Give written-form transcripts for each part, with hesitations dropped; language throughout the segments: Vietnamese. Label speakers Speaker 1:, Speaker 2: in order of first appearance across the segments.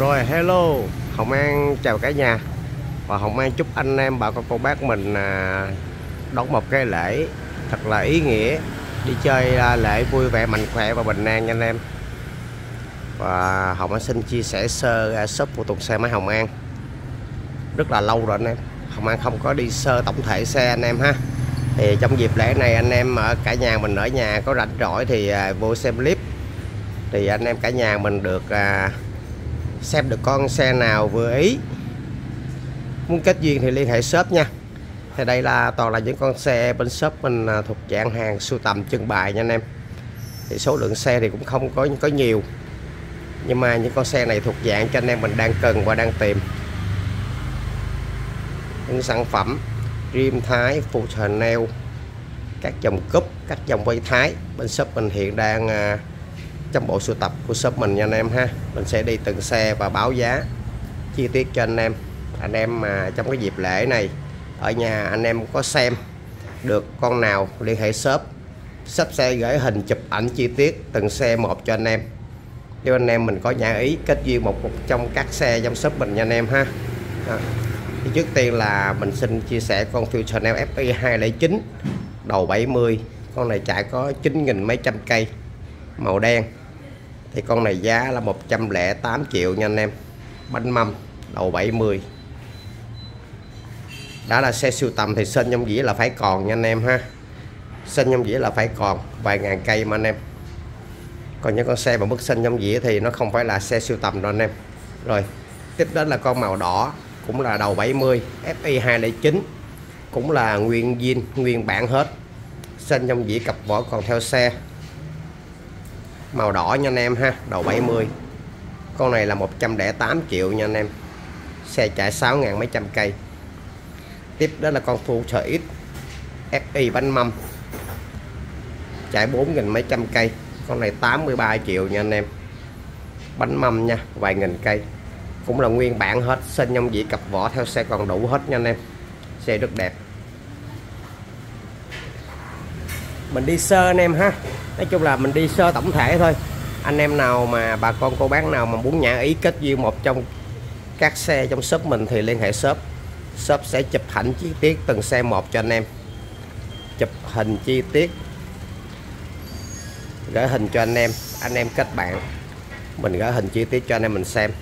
Speaker 1: Rồi hello, Hồng An chào cả nhà. Và Hồng An chúc anh em bà con cô bác mình đón một cái lễ thật là ý nghĩa, đi chơi lễ vui vẻ mạnh khỏe và bình an nha anh em. Và Hồng An xin chia sẻ sơ shop phụ tùng xe máy Hồng An. Rất là lâu rồi anh em, Hồng An không có đi sơ tổng thể xe anh em ha. Thì trong dịp lễ này anh em ở cả nhà mình ở nhà có rảnh rỗi thì vô xem clip. Thì anh em cả nhà mình được xem được con xe nào vừa ý, muốn kết duyên thì liên hệ shop nha. Thì đây là toàn là những con xe bên shop mình thuộc dạng hàng sưu tầm trưng bày nha anh em. Thì số lượng xe thì cũng không có nhiều, nhưng mà những con xe này thuộc dạng cho anh em mình đang cần và đang tìm những sản phẩm rim Thái, full Chanel, các dòng cúp, các dòng quay Thái. Bên shop mình hiện đang trong bộ sưu tập của shop mình nha anh em ha. Mình sẽ đi từng xe và báo giá chi tiết cho anh em. Anh em mà trong cái dịp lễ này ở nhà anh em có xem được con nào liên hệ shop sẽ gửi hình chụp ảnh chi tiết từng xe một cho anh em. Nếu anh em mình có nhã ý kết duyên một trong các xe trong shop mình nha anh em ha. Thì trước tiên là mình xin chia sẻ con Full Chanel FI 209 đầu 70. Con này chạy có 9.000 mấy trăm cây, màu đen. Thì con này giá là 108 triệu nha anh em. Bánh mâm đầu 70. Đã là xe sưu tầm thì sên trong dĩa là phải còn nha anh em ha. Sên trong dĩa là phải còn vài ngàn cây mà anh em. Còn những con xe mà mức sên trong dĩa thì nó không phải là xe sưu tầm đâu anh em. Rồi tiếp đến là con màu đỏ, cũng là đầu 70 FI 209, cũng là nguyên zin nguyên bản hết. Sên trong dĩa cặp vỏ còn theo xe, màu đỏ nha anh em ha, đầu 70. Con này là 108 triệu nha anh em. Xe chạy 6.000 mấy trăm cây. Tiếp đó là con Full X FI bánh mâm, chạy 4.000 mấy trăm cây. Con này 83 triệu nha anh em. Bánh mâm nha, vài nghìn cây. Cũng là nguyên bản hết, sên nhông dĩ cặp vỏ theo xe còn đủ hết nha anh em. Xe rất đẹp. Mình đi sơ anh em ha. Nói chung là mình đi sơ tổng thể thôi. Anh em nào mà bà con cô bác nào mà muốn nhã ý kết duyên một trong các xe trong shop mình thì liên hệ shop. Shop sẽ chụp hình chi tiết từng xe một cho anh em. Chụp hình chi tiết gửi hình cho anh em kết bạn, mình gửi hình chi tiết cho anh em mình xem.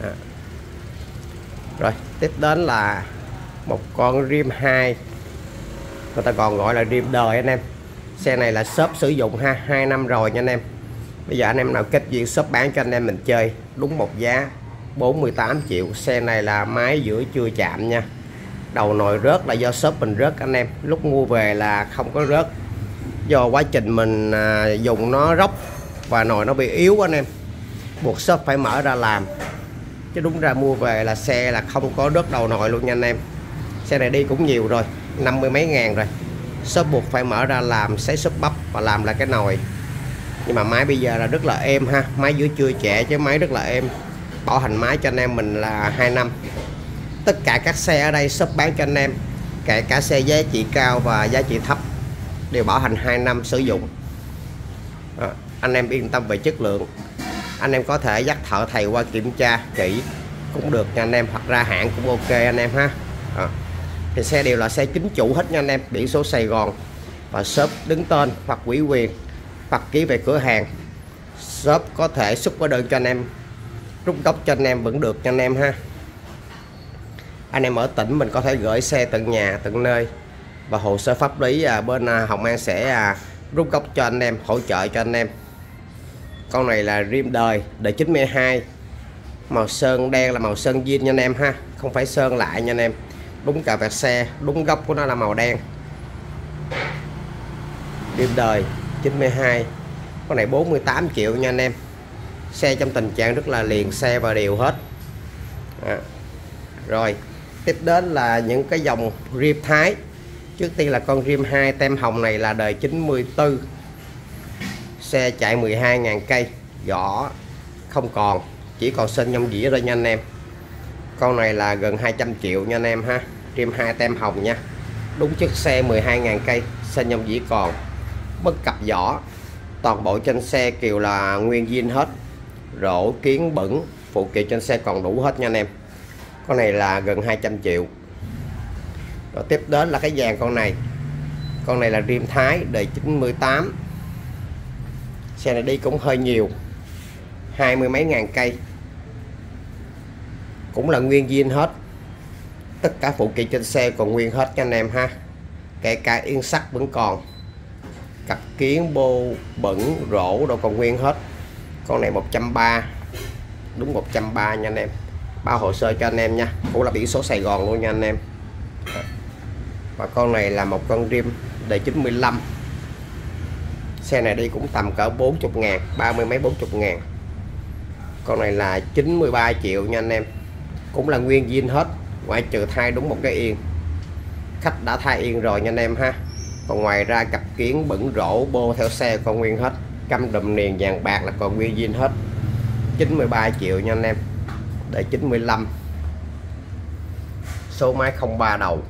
Speaker 1: Rồi tiếp đến là một con rim 2, người ta còn gọi là rim đời anh em. Xe này là shop sử dụng 2 năm rồi nha anh em. Bây giờ anh em nào kết duyên shop bán cho anh em mình chơi đúng một giá 48 triệu. Xe này là máy giữa chưa chạm nha. Đầu nồi rớt là do shop mình rớt anh em, lúc mua về là không có rớt, do quá trình mình dùng nó róc và nồi nó bị yếu anh em, buộc shop phải mở ra làm. Chứ đúng ra mua về là xe là không có rớt đầu nồi luôn nha anh em. Xe này đi cũng nhiều rồi, 50 mấy ngàn rồi, shop buộc phải mở ra làm, sấy súp bắp và làm lại cái nồi. Nhưng mà máy bây giờ là rất là êm ha, máy giữa chưa trẻ chứ máy rất là êm. Bảo hành máy cho anh em mình là 2 năm. Tất cả các xe ở đây shop bán cho anh em, kể cả xe giá trị cao và giá trị thấp, đều bảo hành 2 năm sử dụng. Anh em yên tâm về chất lượng. Anh em có thể dắt thợ thầy qua kiểm tra kỹ cũng được nha anh em, hoặc ra hãng cũng ok anh em ha. Thì xe đều là xe chính chủ hết nha anh em, biển số Sài Gòn và shop đứng tên hoặc ủy quyền hoặc ký về cửa hàng. Shop có thể xuất hóa đơn cho anh em, rút gốc cho anh em vẫn được nha anh em ha. Anh em ở tỉnh mình có thể gửi xe tận nhà tận nơi, và hồ sơ pháp lý bên Hồng An sẽ rút gốc cho anh em, hỗ trợ cho anh em. Con này là rim đời 92, màu sơn đen là màu sơn zin nha anh em ha, không phải sơn lại nha anh em. Đúng cà vẹt xe, đúng gốc của nó là màu đen. Rim đời 92, con này 48 triệu nha anh em. Xe trong tình trạng rất là liền xe và đều hết. Rồi tiếp đến là những cái dòng rim Thái. Trước tiên là con rim 2 tem hồng này là đời 94, xe chạy 12.000 cây, vỏ không còn, chỉ còn sên nhông dĩa thôi nha anh em. Con này là gần 200 triệu nha anh em ha. Rim 2 tem hồng nha, đúng chiếc xe 12.000 cây, sên nhông dĩa còn, bất cặp vỏ. Toàn bộ trên xe kiều là nguyên zin hết, rổ kiến bẩn, phụ kiện trên xe còn đủ hết nha anh em. Con này là gần 200 triệu. Rồi tiếp đến là cái dàn con này. Con này là rim Thái đời 98. Xe này đi cũng hơi nhiều, 20 mấy ngàn cây. Cũng là nguyên zin hết. Tất cả phụ kiện trên xe còn nguyên hết cho anh em ha. Kể cả yên sắt vẫn còn, cặp kiến, bô, bẩn, rổ đâu còn nguyên hết. Con này 130, đúng 130 nha anh em. Bao hồ sơ cho anh em nha, cũng là biển số Sài Gòn luôn nha anh em. Và con này là một con rim đời 95. Xe này đi cũng tầm cỡ 40 ngàn, 30 mấy 40 ngàn. Con này là 93 triệu nha anh em. Cũng là nguyên zin hết, ngoại trừ thay đúng một cái yên. Khách đã thay yên rồi nha anh em ha. Còn ngoài ra cặp kiến, bẩn, rổ, bô theo xe còn nguyên hết. Căm đùm niền vàng bạc là còn nguyên zin hết. 93 triệu nha anh em. Đời 95. Số máy 03 đầu.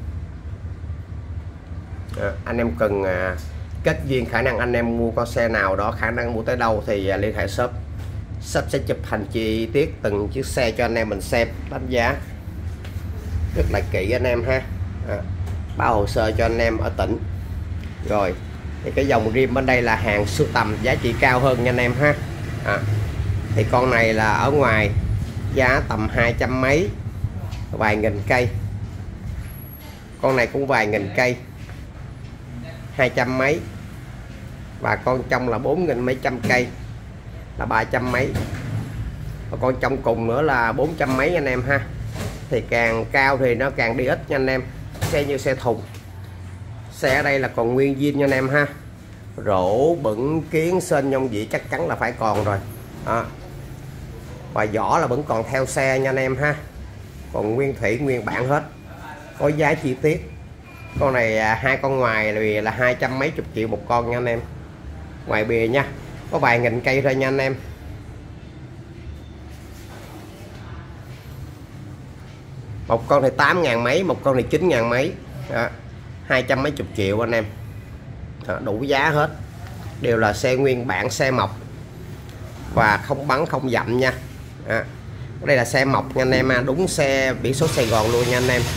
Speaker 1: Anh em cần kết duyên, khả năng anh em mua con xe nào đó, khả năng mua tới đâu thì liên hệ shop. Shop sẽ chụp hình chi tiết từng chiếc xe cho anh em mình xem, đánh giá rất là kỹ anh em ha. Báo hồ sơ cho anh em ở tỉnh. Rồi thì cái dòng rim bên đây là hàng sưu tầm, giá trị cao hơn nha anh em ha. Thì con này là ở ngoài giá tầm 200 mấy, vài nghìn cây. Con này cũng vài nghìn cây, 200 mấy. Và con trong là 4.000 mấy trăm cây, là 300 mấy. Và con trong cùng nữa là 400 mấy anh em ha. Thì càng cao thì nó càng đi ít nha anh em. Xe như xe thùng. Xe ở đây là còn nguyên zin nha anh em ha. Rổ, bẩn, kiến, sên, nhông dĩ chắc chắn là phải còn rồi. Và vỏ là vẫn còn theo xe nha anh em ha. Còn nguyên thủy, nguyên bản hết. Có giá chi tiết. Con này hai con ngoài thì là 200 mấy chục triệu một con nha anh em. Ngoài bìa nha, có vài nghìn cây thôi nha anh em. Một con thì 8.000 mấy, một con thì 9.000 mấy. 200 mấy chục triệu anh em. Đủ giá hết. Đều là xe nguyên bản, xe mộc. Và không bắn, không dặm nha. Đây là xe mộc nha anh em. Đúng xe biển số Sài Gòn luôn nha anh em.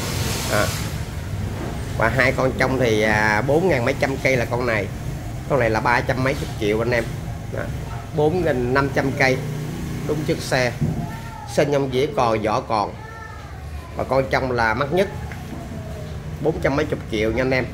Speaker 1: Và hai con trong thì 4.000 mấy trăm cây là con này. Con này là 300 mấy chục triệu anh em. 4.500 cây. Đúng chiếc xe. Sên nhông dĩa còn, vỏ còn. Và con trong là mắc nhất, 400 mấy chục triệu nha anh em.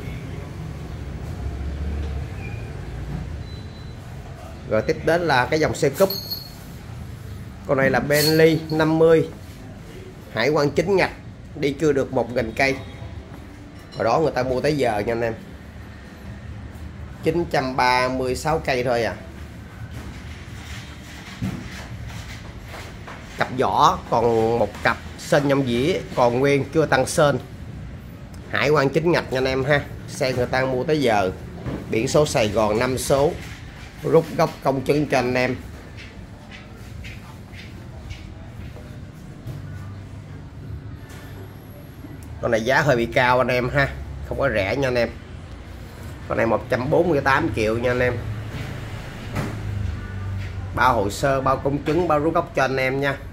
Speaker 1: Rồi tiếp đến là cái dòng xe cúp. Con này là Bentley 50, hải quan chính ngạch, đi chưa được 1.000 cây. Hồi đó người ta mua tới giờ nha anh em. 936 cây thôi à. Cặp vỏ còn một cặp, sên nhông dĩa còn nguyên, chưa tăng sên. Hải quan chính ngạch nha anh em ha. Xe người ta mua tới giờ. Biển số Sài Gòn 5 số. Rút gốc công chứng cho anh em. Con này giá hơi bị cao anh em ha. Không có rẻ nha anh em. Con này 148 triệu nha anh em. Bao hồ sơ, bao công chứng, bao rút gốc cho anh em nha.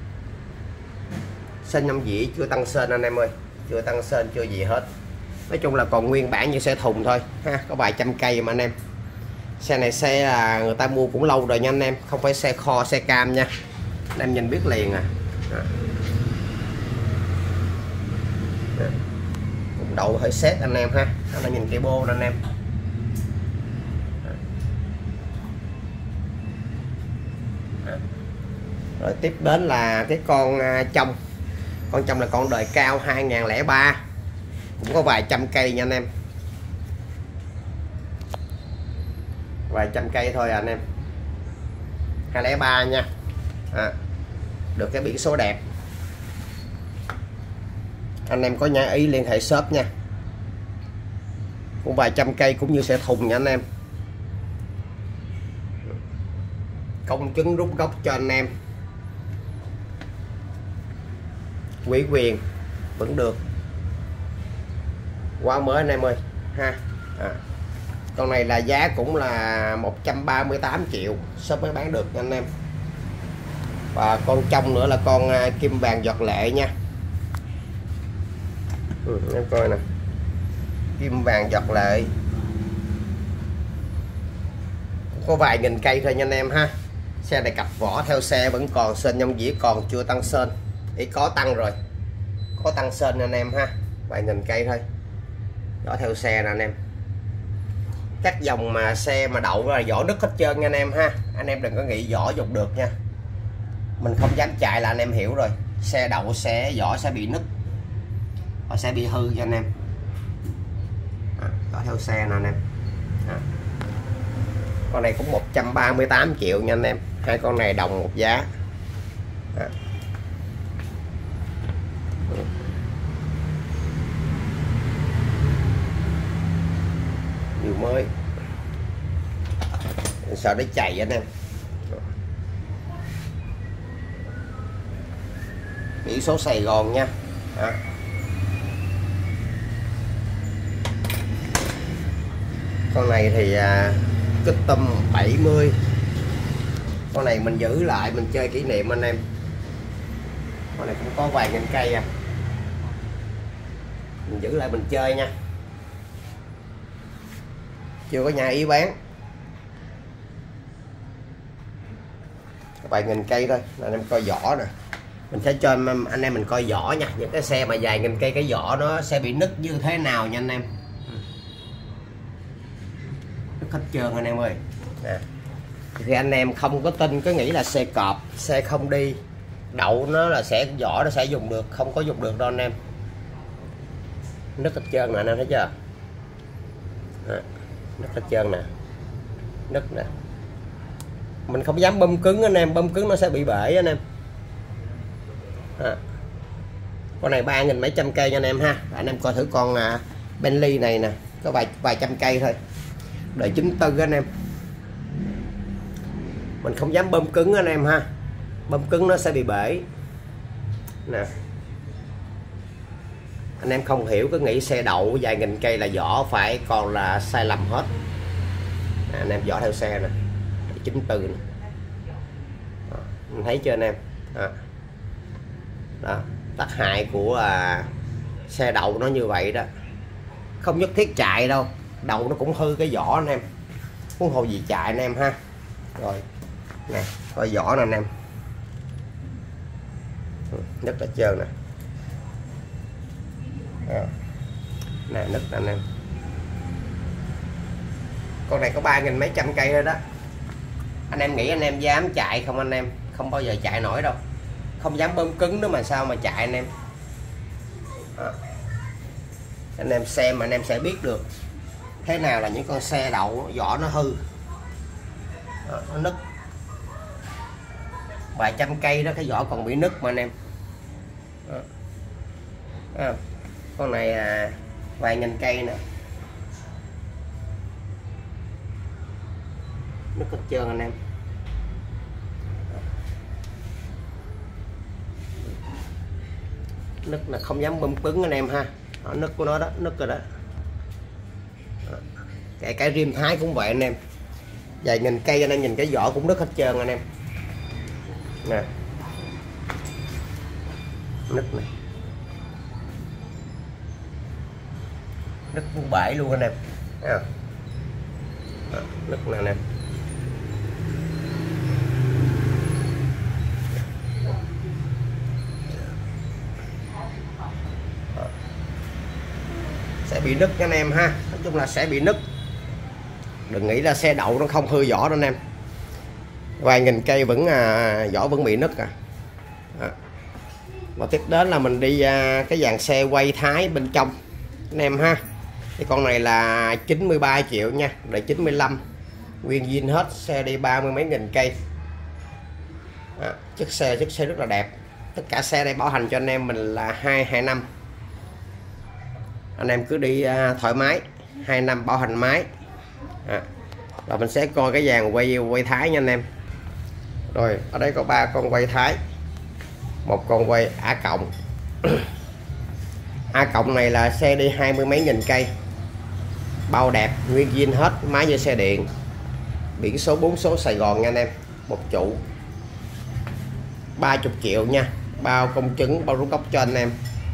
Speaker 1: Sên nhông dĩ chưa tăng sên anh em ơi. Chưa tăng sên, chưa gì hết. Nói chung là còn nguyên bản như xe thùng thôi ha. Có vài trăm cây mà anh em. Xe này xe là người ta mua cũng lâu rồi nha anh em. Không phải xe kho, xe cam nha. Anh em nhìn biết liền à. Cũng đậu hơi xét anh em ha. Đó là nhìn cây bô anh em. Rồi tiếp đến là cái con trong. Con trong là con đời cao 2003. Cũng có vài trăm cây nha anh em. Vài trăm cây thôi anh em. 203 nha. Được cái biển số đẹp. Anh em có nhã ý liên hệ shop nha. Cũng vài trăm cây cũng như xe thùng nha anh em. Công chứng rút gốc cho anh em. Ủy quyền vẫn được. Quá mới anh em ơi ha. Con này là giá cũng là 138 triệu shop mới bán được nha anh em. Và con trong nữa là con kim vàng giọt lệ nha. Em coi nè, kim vàng giọt lệ, có vài nghìn cây thôi nha anh em ha. Xe này cặp vỏ theo xe vẫn còn sên nhông dĩa, còn chưa tăng sên. Ý có tăng rồi, có tăng sên anh em ha, vài nghìn cây thôi. Vỏ theo xe nè anh em. Các dòng mà xe mà đậu là vỏ đứt hết trơn nha anh em ha. Anh em đừng có nghĩ vỏ dùng được nha, mình không dám chạy là anh em hiểu rồi. Xe đậu xe vỏ sẽ bị nứt, họ sẽ bị hư cho anh em. Vỏ theo xe nè anh em. Con này cũng 138 triệu nha anh em. Hai con này đồng một giá. Nhiều mới, sợ nó chạy anh em. Biển số Sài Gòn nha. Con này thì Custom 70. Con này mình giữ lại mình chơi kỷ niệm anh em. Con này cũng có vài nghìn cây à, mình giữ lại mình chơi nha, chưa có nhà ý bán. Vài nghìn cây thôi, anh em coi vỏ nè. Mình sẽ cho anh em mình coi vỏ nha. Những cái xe mà dài nghìn cây cái vỏ nó sẽ bị nứt như thế nào nha anh em. Nứt hết trơn anh em ơi. Thì anh em không có tin, có nghĩ là xe cọp, xe không đi đậu nó là sẽ vỏ nó sẽ dùng được, không có dùng được đâu anh em. Nứt hết trơn nè anh em thấy chưa. Nứt hết trơn nè, nứt nè. Mình không dám bơm cứng anh em, bơm cứng nó sẽ bị bể anh em. Con này 3.000 mấy trăm cây nha anh em ha. Anh em coi thử con Bentley này nè, có vài trăm cây thôi, đời 94 anh em. Mình không dám bơm cứng anh em ha, bơm cứng nó sẽ bị bể nè. Anh em không hiểu, cứ nghĩ xe đậu vài nghìn cây là vỏ phải, còn là sai lầm hết. Anh em vỏ theo xe nè, 94 nè. Mình thấy chưa anh em. Đó, tác hại của xe đậu nó như vậy đó. Không nhất thiết chạy đâu, đậu nó cũng hư cái vỏ anh em, huống hồ gì chạy anh em ha. Rồi nè, coi vỏ nè anh em, rất là trơn nè. Nè nứt anh em. Con này có 3.000 mấy trăm cây thôi đó. Anh em nghĩ anh em dám chạy không anh em? Không bao giờ chạy nổi đâu. Không dám bơm cứng nữa mà sao mà chạy anh em. Anh em xem mà anh em sẽ biết được thế nào là những con xe đậu vỏ nó hư. Nó nứt vài trăm cây đó, cái vỏ còn bị nứt mà anh em. Con này vài nghìn cây nè, nứt hết trơn anh em. Nứt là không dám bơm cứng anh em ha. Nứt của nó đó, nứt rồi đó. Kể cái rim Thái cũng vậy anh em, vài nghìn cây anh em nhìn cái vỏ cũng nứt hết trơn anh em nè. Nứt này, nứt cũng bể luôn anh em. Nứt nè anh em. Sẽ bị nứt anh em ha, nói chung là sẽ bị nứt. Đừng nghĩ là xe đậu nó không hư vỏ đâu anh em, vài nghìn cây vẫn vỏ vẫn bị nứt Và tiếp đến là mình đi cái dàn xe quay Thái bên trong anh em ha. Cái con này là 93 triệu nha, đời 95, nguyên zin hết, xe đi 30 mấy nghìn cây. Chiếc xe rất là đẹp. Tất cả xe đây bảo hành cho anh em mình là 2 năm. Anh em cứ đi thoải mái, 2 năm bảo hành máy. Rồi mình sẽ coi cái dàn quay Thái nha anh em. Rồi ở đây có 3 con quay Thái, một con quay A cộng. A cộng này là xe đi 20 mấy nghìn cây, bao đẹp, nguyên zin hết, máy như xe điện, biển số 4 số Sài Gòn nha anh em, một trụ. 30 triệu nha, bao công chứng, bao rút gốc cho anh em.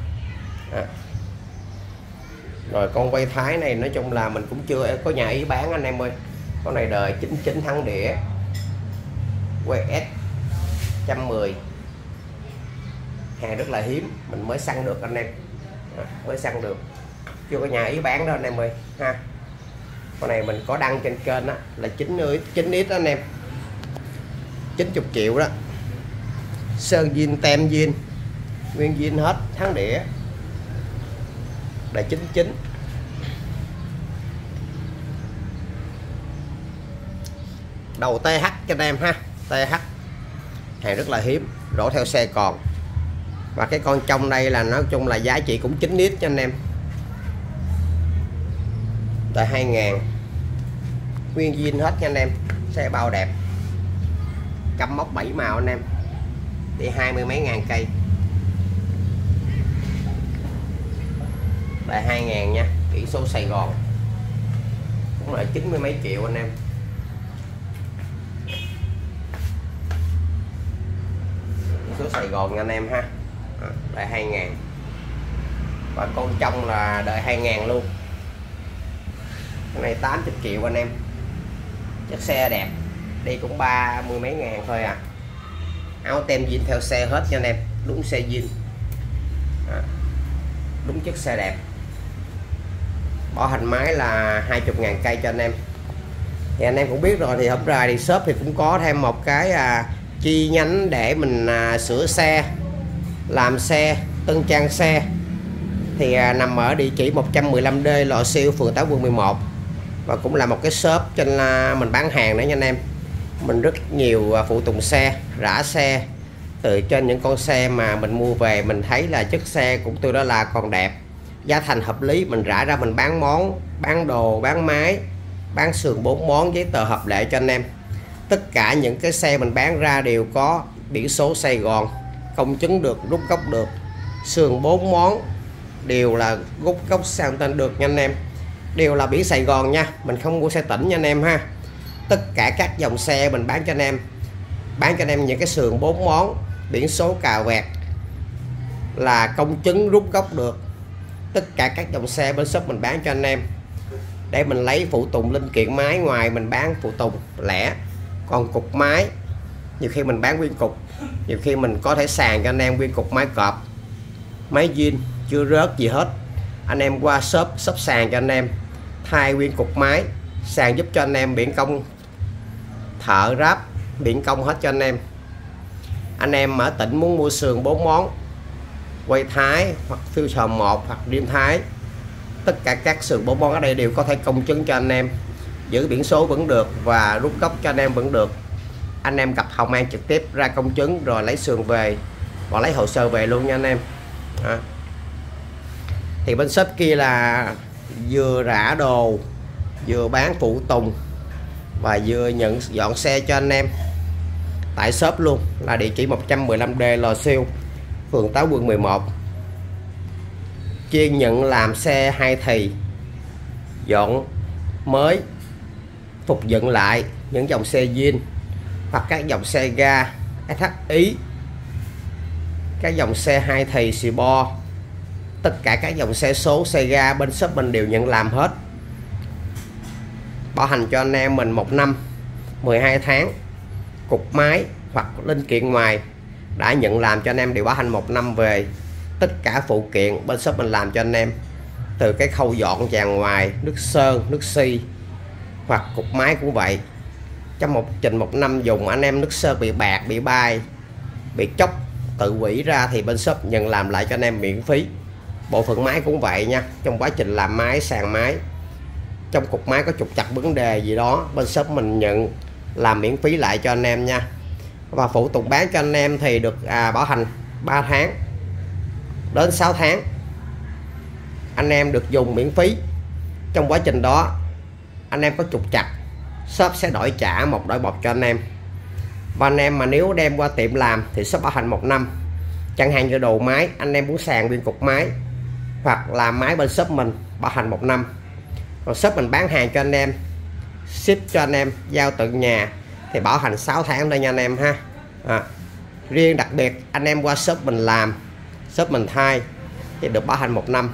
Speaker 1: Rồi con quay Thái này nói chung là mình cũng chưa có nhà ý bán anh em ơi. Con này đời 99 thắng đĩa, quay S 110, hàng rất là hiếm, mình mới săn được anh em, mới săn được, chưa có nhà ý bán đó anh em ơi ha. Con này mình có đăng trên kênh đó là 9X anh em, 90 triệu đó, sơn zin tem zin, nguyên zin hết, thắng đĩa, là 99. Đầu TH cho anh em ha, TH hàng rất là hiếm, rổ theo xe còn. Và cái con trong đây là nói chung là giá trị cũng 9X cho anh em, tại 2000, nguyên zin hết nha anh em, xe bao đẹp, cắm móc 7 màu anh em, đi 20 mấy ngàn cây, tại 2000 nha, biển số Sài Gòn, cũng là 90 mấy triệu anh em. Số Sài Gòn nha anh em ha, đời 2000. Và con trong là đời 2000 luôn. Cái này 80 triệu anh em, chất xe đẹp, đi cũng 30 mấy ngàn thôi à. Áo tem zin theo xe hết nha anh em, đúng xe zin, đúng chất xe đẹp. Bảo hành máy là 20.000 cây cho anh em. Thì anh em cũng biết rồi, thì hôm ra thì shop thì cũng có thêm một cái chi nhánh để mình sửa xe, làm xe, tân trang xe. Thì nằm ở địa chỉ 115D Lò Siêu, phường 8, quận 11. Và cũng là một cái shop trên mình bán hàng nữa nha anh em. Mình rất nhiều phụ tùng xe, rã xe, từ trên những con xe mà mình mua về mình thấy là chất xe cũng tương đối là còn đẹp, giá thành hợp lý, mình rã ra mình bán món, bán đồ, bán máy, bán sườn 4 món, giấy tờ hợp lệ cho anh em. Tất cả những cái xe mình bán ra đều có biển số Sài Gòn, công chứng được, rút gốc được, sườn 4 món đều là rút gốc sang tên được nha anh em, đều là biển Sài Gòn nha, mình không mua xe tỉnh nha anh em ha. Tất cả các dòng xe mình bán cho anh em, bán cho anh em những cái sườn 4 món, biển số cà vẹt là công chứng rút gốc được. Tất cả các dòng xe bên shop mình bán cho anh em, để mình lấy phụ tùng linh kiện máy, ngoài mình bán phụ tùng lẻ, còn cục máy nhiều khi mình bán nguyên cục, nhiều khi mình có thể sàn cho anh em nguyên cục máy cọp, máy zin chưa rớt gì hết, anh em qua shop sàn cho anh em thay nguyên cục máy, sàn giúp cho anh em, biển công thợ ráp, biển công hết cho anh em. Anh em ở tỉnh muốn mua sườn 4 món, quay Thái hoặc Fusion 1 hoặc Dream Thái, tất cả các sườn 4 món ở đây đều có thể công chứng cho anh em, giữ biển số vẫn được và rút gốc cho anh em vẫn được. Anh em gặp Hồng An trực tiếp ra công chứng rồi lấy sườn về và lấy hồ sơ về luôn nha anh em. Thì bên shop kia là vừa rã đồ, vừa bán phụ tùng và vừa nhận dọn xe cho anh em tại shop luôn, là địa chỉ 115D Lò Siêu, phường 8, quận 11. Chuyên nhận làm xe 2 thì, dọn mới, phục dựng lại những dòng xe zin hoặc các dòng xe ga SHI, các dòng xe 2 thì xì bo, tất cả các dòng xe số, xe ga bên shop mình đều nhận làm hết. Bảo hành cho anh em mình 1 năm 12 tháng. Cục máy hoặc linh kiện ngoài đã nhận làm cho anh em đều bảo hành 1 năm về. Tất cả phụ kiện bên shop mình làm cho anh em, từ cái khâu dọn dàn ngoài, nước sơn, nước xi hoặc cục máy cũng vậy. Trong một trình 1 năm dùng anh em nước sơn bị bạc, bị bay, bị chóc, tự hủy ra thì bên shop nhận làm lại cho anh em miễn phí. Bộ phận máy cũng vậy nha, trong quá trình làm máy, sàn máy, trong cục máy có trục trặc vấn đề gì đó, bên shop mình nhận làm miễn phí lại cho anh em nha. Và phụ tùng bán cho anh em thì được bảo hành 3 tháng đến 6 tháng, anh em được dùng miễn phí. Trong quá trình đó anh em có trục trặc, shop sẽ đổi trả một đổi một cho anh em. Và anh em mà nếu đem qua tiệm làm thì shop bảo hành 1 năm. Chẳng hạn như đồ máy, anh em muốn sàn nguyên cục máy hoặc làm máy bên shop mình bảo hành 1 năm. Còn shop mình bán hàng cho anh em, ship cho anh em, giao tận nhà thì bảo hành 6 tháng đây nha anh em ha. Riêng đặc biệt anh em qua shop mình làm, shop mình thay thì được bảo hành 1 năm.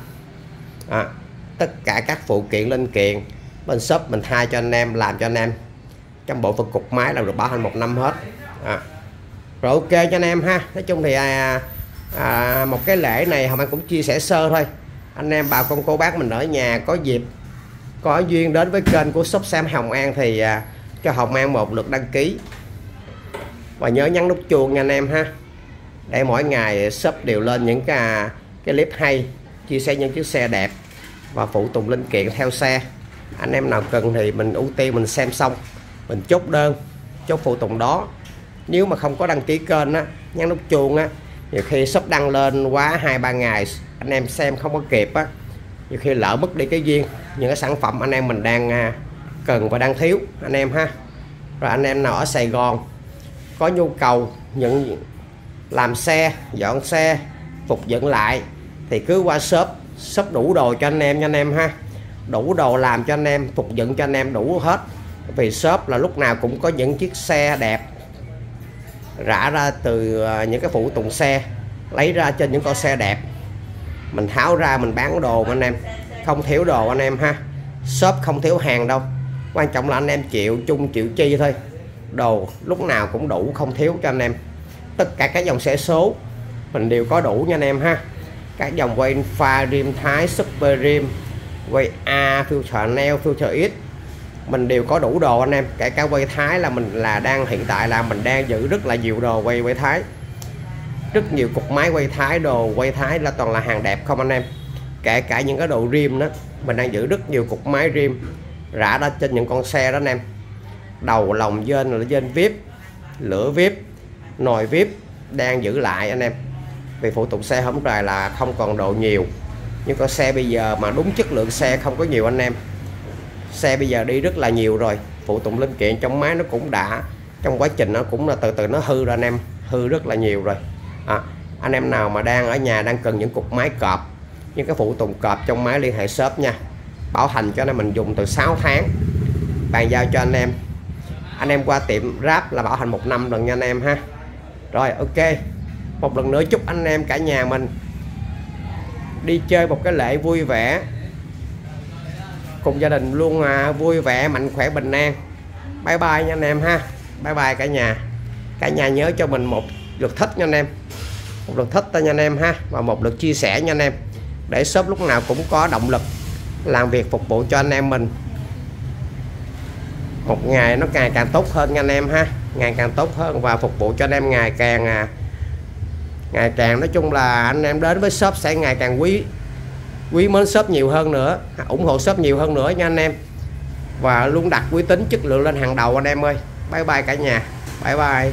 Speaker 1: Tất cả các phụ kiện linh kiện bên shop mình thay cho anh em, làm cho anh em trong bộ phận cục máy là được bảo hành 1 năm hết. Rồi ok cho anh em ha. Nói chung thì một cái lễ này Hồng An cũng chia sẻ sơ thôi. Anh em bà con cô bác mình ở nhà có dịp có duyên đến với kênh của shop xe Hồng An thì cho Hồng An một lượt đăng ký và nhớ nhấn nút chuông nha anh em ha, để mỗi ngày shop đều lên những cái clip hay, chia sẻ những chiếc xe đẹp và phụ tùng linh kiện theo xe. Anh em nào cần thì mình ưu tiên mình xem xong mình chốt đơn, chốt phụ tùng đó. Nếu mà không có đăng ký kênh á, nhấn nút chuông á, nhiều khi shop đăng lên quá 2-3 ngày anh em xem không có kịp á, nhiều khi lỡ mất đi cái duyên những cái sản phẩm anh em mình đang cần và đang thiếu anh em ha. Rồi anh em nào ở Sài Gòn có nhu cầu những làm xe, dọn xe, phục dựng lại thì cứ qua shop, shop đủ đồ cho anh em nha anh em ha. Đủ đồ làm cho anh em, phục dựng cho anh em đủ hết. Vì shop là lúc nào cũng có những chiếc xe đẹp rã ra từ những cái phụ tùng xe, lấy ra trên những con xe đẹp mình tháo ra mình bán đồ anh em, không thiếu đồ anh em ha. Shop không thiếu hàng đâu, quan trọng là anh em chịu chung chịu chi thôi. Đồ lúc nào cũng đủ, không thiếu cho anh em. Tất cả các dòng xe số mình đều có đủ nha anh em ha. Các dòng quay pha, rim Thái, Super rim, quay A, filter neo, filter X mình đều có đủ đồ anh em. Kể cả quay Thái là mình hiện tại là mình đang giữ rất là nhiều đồ quay Thái, rất nhiều cục máy quay Thái, đồ quay Thái là toàn là hàng đẹp không anh em. Kể cả những cái đồ rim đó mình đang giữ rất nhiều cục máy rim rã ra trên những con xe đó anh em. Đầu lồng dên là dên vip, lửa vip, nồi vip đang giữ lại anh em. Vì phụ tùng xe hôm trời là không còn đồ nhiều, nhưng con xe bây giờ mà đúng chất lượng xe không có nhiều anh em. Xe bây giờ đi rất là nhiều rồi, phụ tùng linh kiện trong máy nó cũng đã trong quá trình nó cũng là từ từ nó hư rồi anh em, hư rất là nhiều rồi. Anh em nào mà đang ở nhà đang cần những cục máy cọp, những cái phụ tùng cọp trong máy liên hệ shop nha. Bảo hành cho anh em mình dùng từ 6 tháng, bàn giao cho anh em. Anh em qua tiệm Ráp là bảo hành 1 năm lần nha anh em ha. Rồi ok, một lần nữa chúc anh em cả nhà mình đi chơi một cái lễ vui vẻ, cùng gia đình luôn vui vẻ, mạnh khỏe, bình an. Bye bye nha anh em ha. Bye bye cả nhà. Cả nhà nhớ cho mình một lượt thích nha anh em, một lượt thích nha anh em ha, và một lượt chia sẻ nha anh em, để shop lúc nào cũng có động lực làm việc phục vụ cho anh em mình một ngày nó ngày càng tốt hơn nha anh em ha, ngày càng tốt hơn và phục vụ cho anh em ngày càng nói chung là anh em đến với shop sẽ ngày càng quý mến shop nhiều hơn nữa, ủng hộ shop nhiều hơn nữa nha anh em, và luôn đặt uy tín chất lượng lên hàng đầu anh em ơi. Bye bye cả nhà, bye bye.